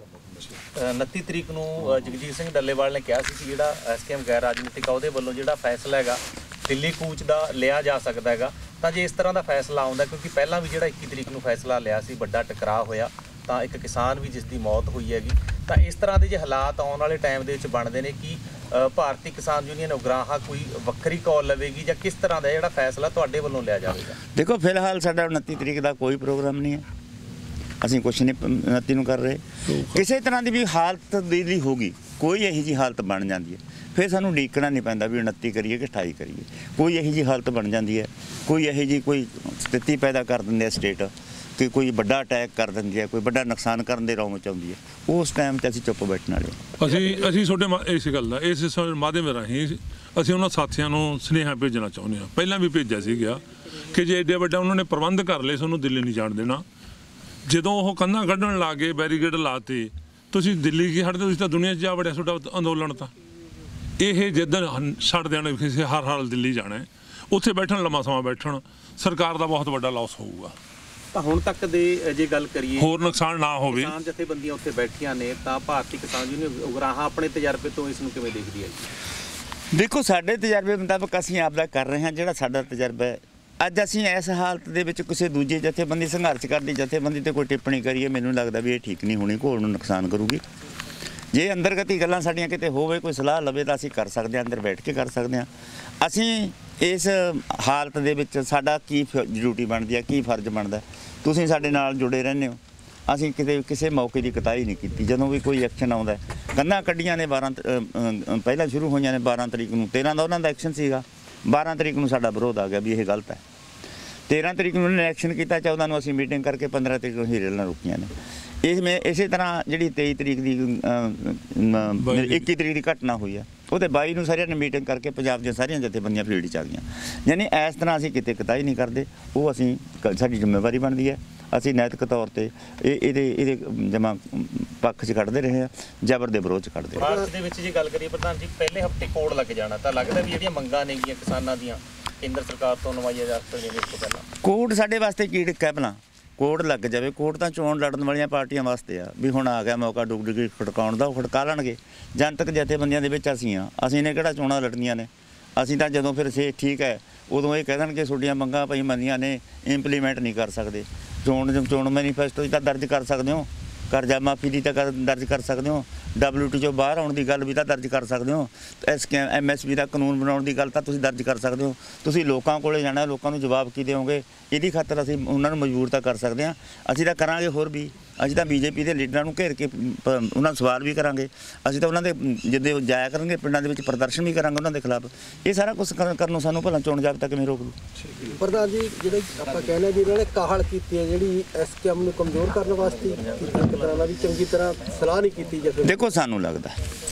29 ਤਰੀਕ ਨੂੰ ਜਗਜੀਤ ਸਿੰਘ ਡੱਲੇਵਾਲ ਨੇ ਕਿਹਾ ਸੀ ਕਿ ਜਿਹੜਾ ਐਸਕੇਐਮ ਗੈਰ ਰਾਜਨੀਤਿਕ ਆ ਉਹਦੇ ਵੱਲੋਂ ਜਿਹੜਾ ਫੈਸਲਾ ਹੈਗਾ ਦਿੱਲੀ ਕੂਚ ਦਾ ਲਿਆ ਜਾ ਸਕਦਾ ਹੈਗਾ, ਤਾਂ ਜੇ ਇਸ ਤਰ੍ਹਾਂ ਦਾ ਫੈਸਲਾ ਆਉਂਦਾ, ਕਿਉਂਕਿ ਪਹਿਲਾਂ ਵੀ ਜਿਹੜਾ 21 ਤਰੀਕ ਨੂੰ ਫੈਸਲਾ ਲਿਆ ਸੀ, ਵੱਡਾ ਟਕਰਾਅ ਹੋਇਆ, ਤਾਂ ਇੱਕ ਕਿਸਾਨ ਵੀ ਜਿਸ ਦੀ ਮੌਤ ਹੋਈ ਹੈਗੀ, ਤਾਂ ਇਸ ਤਰ੍ਹਾਂ ਦੇ ਜੇ ਹਾਲਾਤ ਆਉਣ ਵਾਲੇ ਟਾਈਮ ਦੇ ਵਿੱਚ ਬਣਦੇ ਨੇ ਕਿ ਭਾਰਤੀ ਕਿਸਾਨ ਯੂਨੀਅਨ ਉਗਰਾਹਾਂ ਕੋਈ ਵੱਖਰੀ ਕਾਲ ਲਵੇਗੀ ਜਾਂ ਕਿਸ ਤਰ੍ਹਾਂ ਦਾ ਜਿਹੜਾ ਫੈਸਲਾ ਤੁਹਾਡੇ ਵੱਲੋਂ ਲਿਆ ਜਾਵੇਗਾ? ਦੇਖੋ ਫਿਲਹਾਲ ਸਾਡਾ 29 ਤਰੀਕ ਦਾ ਕੋਈ ਪ੍ਰੋਗਰਾਮ ਨਹੀਂ ਹੈ, ਅਸੀਂ ਕੁਛ ਨਹੀਂ 29 ਨੂੰ ਕਰ ਰਹੇ। ਕਿਸੇ ਤਰ੍ਹਾਂ ਦੀ ਵੀ ਹਾਲਤ ਦੀ ਹੋਗੀ, ਕੋਈ ਇਹੋ ਜਿਹੀ ਹਾਲਤ ਬਣ ਜਾਂਦੀ ਹੈ, ਫਿਰ ਸਾਨੂੰ ਉਡੀਕਣਾ ਨਹੀਂ ਪੈਂਦਾ ਵੀ 29 ਕਰੀਏ ਕਿ 28 ਕਰੀਏ। ਕੋਈ ਇਹੋ ਜਿਹੀ ਹਾਲਤ ਬਣ ਜਾਂਦੀ ਹੈ, ਕੋਈ ਇਹੋ ਜਿਹੀ ਕੋਈ ਸਥਿਤੀ ਪੈਦਾ ਕਰ ਦਿੰਦੇ ਆ ਸਟੇਟ ਕਿ ਕੋਈ ਵੱਡਾ ਅਟੈਕ ਕਰ ਦਿੰਦੀ ਹੈ, ਕੋਈ ਵੱਡਾ ਨੁਕਸਾਨ ਕਰਨ ਦੇ ਰੌਂਗ ਮਚਾਉਂਦੀ ਹੈ, ਉਸ ਟਾਈਮ 'ਤੇ ਅਸੀਂ ਚੁੱਪ ਬੈਠਣ ਵਾਲੇ। ਅਸੀਂ ਤੁਹਾਡੇ ਇਸ ਗੱਲ ਦਾ ਇਸ ਮਾਧਿਅਮ ਰਾਹੀਂ ਅਸੀਂ ਉਹਨਾਂ ਸਾਥੀਆਂ ਨੂੰ ਸੁਨੇਹਾ ਭੇਜਣਾ ਚਾਹੁੰਦੇ ਹਾਂ, ਪਹਿਲਾਂ ਵੀ ਭੇਜਿਆ ਸੀਗਾ ਕਿ ਜੇ ਏਡੇ ਵੱਡਾ ਉਹਨਾਂ ਨੇ ਪ੍ਰਬੰਧ ਕਰ ਲਏ, ਤੁਹਾਨੂੰ ਦਿੱਲੀ ਨਹੀਂ ਜਾਣ ਦੇਣਾ। ਜਦੋਂ ਉਹ ਕੰਧਾਂ ਕੱਢਣ ਲੱਗ ਗਏ, ਬੈਰੀਕੇਡ ਲਾਤੇ, ਤੁਸੀਂ ਦਿੱਲੀ ਕੀ ਹਟਦੇ, ਤੁਸੀਂ ਤਾਂ ਦੁਨੀਆ 'ਚ ਜਾ ਵੜਿਆ ਤੁਹਾਡਾ ਅੰਦੋਲਨ। ਤਾਂ ਇਹ ਜਿੱਦਣ ਛੱਡ ਦੇਣਾ ਕਿਸੇ ਹਰ ਹਾਲ ਦਿੱਲੀ ਜਾਣਾ, ਉੱਥੇ ਬੈਠਣ ਲੰਮਾ ਸਮਾਂ ਬੈਠਣ, ਸਰਕਾਰ ਦਾ ਬਹੁਤ ਵੱਡਾ ਲਾਸ ਹੋਊਗਾ। ਤਾਂ ਹੁਣ ਤੱਕ ਦੇ ਜੇ ਗੱਲ ਕਰੀਏ ਹੋਰ ਨੁਕਸਾਨ ਨਾ ਹੋਵੇ, ਕਿਸਾਨ ਜਥੇਬੰਦੀਆਂ ਉੱਥੇ ਬੈਠੀਆਂ ਨੇ, ਤਾਂ ਭਾਰਤੀ ਕਿਸਾਨ ਯੂਨੀਅਨ ਉਗਰਾਹਾਂ ਆਪਣੇ ਤਜਰਬੇ ਤੋਂ ਇਸ ਨੂੰ ਕਿਵੇਂ ਦੇਖਦੀ ਹੈ? ਦੇਖੋ ਸਾਡੇ ਤਜਰਬੇ ਮੁਤਾਬਕ ਅਸੀਂ ਆਪਦਾ ਕਰ ਰਹੇ ਹਾਂ, ਜਿਹੜਾ ਸਾਡਾ ਤਜਰਬਾ ਹੈ। ਅੱਜ ਅਸੀਂ ਇਸ ਹਾਲਤ ਦੇ ਵਿੱਚ ਕਿਸੇ ਦੂਜੇ ਜਥੇਬੰਦੀ ਸੰਘਰਸ਼ ਕਰਦੀ ਜਥੇਬੰਦੀ ਤੇ ਕੋਈ ਟਿੱਪਣੀ ਕਰੀਏ, ਮੈਨੂੰ ਲੱਗਦਾ ਵੀ ਇਹ ਠੀਕ ਨਹੀਂ ਹੋਣੀ, ਘੋਲ ਨੂੰ ਨੁਕਸਾਨ ਕਰੂਗੀ। ਜੇ ਅੰਦਰਗਤੀ ਗੱਲਾਂ ਸਾਡੀਆਂ ਕਿਤੇ ਹੋਵੇ, ਕੋਈ ਸਲਾਹ ਲਵੇ ਤਾਂ ਅਸੀਂ ਕਰ ਸਕਦੇ ਹਾਂ, ਅੰਦਰ ਬੈਠ ਕੇ ਕਰ ਸਕਦੇ ਹਾਂ। ਅਸੀਂ ਇਸ ਹਾਲਤ ਦੇ ਵਿੱਚ ਸਾਡਾ ਕੀ ਡਿਊਟੀ ਬਣਦੀ ਹੈ, ਕੀ ਫਰਜ਼ ਬਣਦਾ, ਤੁਸੀਂ ਸਾਡੇ ਨਾਲ ਜੁੜੇ ਰਹਿੰਦੇ ਹੋ। ਅਸੀਂ ਕਿਤੇ ਕਿਸੇ ਮੌਕੇ ਦੀ ਕਤਾਈ ਨਹੀਂ ਕੀਤੀ। ਜਦੋਂ ਵੀ ਕੋਈ ਐਕਸ਼ਨ ਆਉਂਦਾ, ਕੰਧਾਂ ਕੱਢੀਆਂ ਨੇ 12 ਪਹਿਲਾਂ ਸ਼ੁਰੂ ਹੋਈਆਂ ਨੇ 12 ਤਰੀਕ ਨੂੰ, 13 ਦਾ ਉਹਨਾਂ ਦਾ ਐਕਸ਼ਨ ਸੀਗਾ, 12 ਤਰੀਕ ਨੂੰ ਸਾਡਾ ਵਿਰੋਧ ਆ ਗਿਆ ਵੀ ਇਹ ਗਲਤ ਹੈ। 13 ਤਰੀਕ ਨੂੰ ਉਹਨਾਂ ਨੇ ਐਕਸ਼ਨ ਕੀਤਾ, 14 ਨੂੰ ਅਸੀਂ ਮੀਟਿੰਗ ਕਰਕੇ 15 ਤਰੀਕ ਨੂੰ ਹੀ ਰੇਲਾਂ ਰੁਕੀਆਂ ਨੇ। ਇਸੇ ਤਰ੍ਹਾਂ ਜਿਹੜੀ 23 ਤਰੀਕ ਦੀ 21 ਤਰੀਕ ਦੀ ਘਟਨਾ ਹੋਈ ਹੈ, ਉਹਦੇ 22 ਨੂੰ ਸਾਰਿਆਂ ਨੇ ਮੀਟਿੰਗ ਕਰਕੇ ਪੰਜਾਬ ਦੀਆਂ ਸਾਰੀਆਂ ਜਥੇਬੰਦੀਆਂ ਫੀਲਡ 'ਚ ਆ ਗਈਆਂ। ਯਾਨੀ ਇਸ ਤਰ੍ਹਾਂ ਅਸੀਂ ਕਿਤੇ ਕਤਾਈ ਨਹੀਂ ਕਰਦੇ, ਉਹ ਅਸੀਂ ਸਾਡੀ ਜ਼ਿੰਮੇਵਾਰੀ ਬਣਦੀ ਹੈ। ਅਸੀਂ ਨੈਤਿਕ ਤੌਰ ਤੇ ਇਹਦੇ ਜਮਾ ਪੱਖ 'ਚ ਕੱਢਦੇ ਰਹੇ ਹਾਂ, ਜ਼ਬਰ ਦੇ ਵਿਰੋਧ 'ਚ ਕੱਢਦੇ ਰਹੇ। ਭਾਰਤ ਦੇ ਵਿੱਚ ਜੇ ਗੱਲ ਕਰੀਏ ਪ੍ਰਧਾਨ ਜੀ, ਪਹਿਲੇ ਹਫ਼ਤੇ ਕੋਡ ਲੱਗ ਜਾਣਾ, ਤਾਂ ਲੱਗਦਾ ਵੀ ਜਿਹੜੀਆਂ ਮੰਗਾਂ ਨੇਗੀਆਂ ਕਿਸਾਨਾਂ ਦੀਆਂ ਕੇਂਦਰ ਸਰਕਾਰ ਤੋਂ ਨਵਾਈਆਂ ਜਾ ਸਕਦੀਆਂ ਨੇ ਇਸ ਤੋਂ ਪਹਿਲਾਂ। ਕੋਡ ਸਾਡੇ ਵਾਸਤੇ ਕੀ ਡਿੱਕਾ ਭਲਾ? ਕੋਡ ਲੱਗ ਜਾਵੇ, ਕੋਡ ਤਾਂ ਚੋਣ ਲੜਨ ਵਾਲੀਆਂ ਪਾਰਟੀਆਂ ਵਾਸਤੇ ਆ ਵੀ ਹੁਣ ਆ ਗਿਆ ਮੌਕਾ ਡੁਪਲੀਕੇਟ ਖੜਕਾਉਣ ਦਾ, ਉਹ ਖੜਕਾ ਲੈਣਗੇ। ਜਨਤਕ ਜਥੇਬੰਦੀਆਂ ਦੇ ਵਿੱਚ ਅਸੀਂ ਨੇ ਕਿਹੜਾ ਚੋਣਾਂ ਲੜਨੀਆਂ ਨੇ? ਅਸੀਂ ਤਾਂ ਜਦੋਂ ਫਿਰ ਠੀਕ ਹੈ ਉਦੋਂ ਇਹ ਕਹਿ ਦੇਣਗੇ ਤੁਹਾਡੀਆਂ ਮੰਗਾਂ ਭਾਈ ਮੰਨੀਆਂ ਨੇ, ਇੰਪਲੀਮੈਂਟ ਨਹੀਂ ਕਰ ਸਕਦੇ। ਚੋਣ ਮੈਨੀਫੈਸਟੋ 'ਚ ਤਾਂ ਦਰਜ ਕਰ ਸਕਦੇ ਹੋ, ਕਰਜ਼ਾ ਮਾਫੀ ਦੀ ਤਾਂ ਦਰਜ ਕਰ ਸਕਦੇ ਹੋ, WTO 'ਚੋਂ ਬਾਹਰ ਆਉਣ ਦੀ ਗੱਲ ਵੀ ਤਾਂ ਦਰਜ ਕਰ ਸਕਦੇ ਹੋ, MSP ਦਾ ਕਾਨੂੰਨ ਬਣਾਉਣ ਦੀ ਗੱਲ ਤਾਂ ਤੁਸੀਂ ਦਰਜ ਕਰ ਸਕਦੇ ਹੋ। ਤੁਸੀਂ ਲੋਕਾਂ ਕੋਲੇ ਜਾਣਾ, ਲੋਕਾਂ ਨੂੰ ਜਵਾਬ ਕੀ ਦਿਓਗੇ? ਇਹਦੀ ਖਾਤਰ ਅਸੀਂ ਉਹਨਾਂ ਨੂੰ ਮਜਬੂਰ ਤਾਂ ਕਰ ਸਕਦੇ ਹਾਂ, ਅਸੀਂ ਤਾਂ ਕਰਾਂਗੇ। ਹੋਰ ਵੀ ਅਸੀਂ ਤਾਂ BJP ਦੇ ਲੀਡਰਾਂ ਨੂੰ ਘੇਰ ਕੇ ਉਹਨਾਂ ਨੂੰ ਸਵਾਲ ਵੀ ਕਰਾਂਗੇ। ਅਸੀਂ ਤਾਂ ਉਹਨਾਂ ਦੇ ਜਿੱਦੇ ਜਾਇਆ ਕਰਾਂਗੇ ਪਿੰਡਾਂ ਦੇ ਵਿੱਚ, ਪ੍ਰਦਰਸ਼ਨ ਵੀ ਕਰਾਂਗੇ ਉਹਨਾਂ ਦੇ ਖਿਲਾਫ। ਇਹ ਸਾਰਾ ਕੁਝ ਕਰਨ ਨੂੰ ਸਾਨੂੰ ਭਲਾ ਚੋਣ ਜਾਬਤਾ ਕਿਵੇਂ ਰੋਕ ਲੂ? ਪ੍ਰਧਾਨ ਜੀ, ਜਿਹੜੇ ਆਪਾਂ ਕਹਿੰਦੇ ਵੀ ਇਹਨਾਂ ਨੇ ਕਾਹਲ ਕੀਤੀ ਹੈ ਜਿਹੜੀ SKM ਨੂੰ ਕਮਜ਼ੋਰ ਕਰਨ ਵਾਸਤੇ, ਇੱਕ ਤਰ੍ਹਾਂ ਨਾਲ ਵੀ ਚੰਗੀ ਤਰ੍ਹਾਂ ਸਲਾਹ ਨਹੀਂ ਕੀਤੀ ਜਾਂਦੀ। ਦੇਖੋ ਸਾਨੂੰ ਲੱਗਦਾ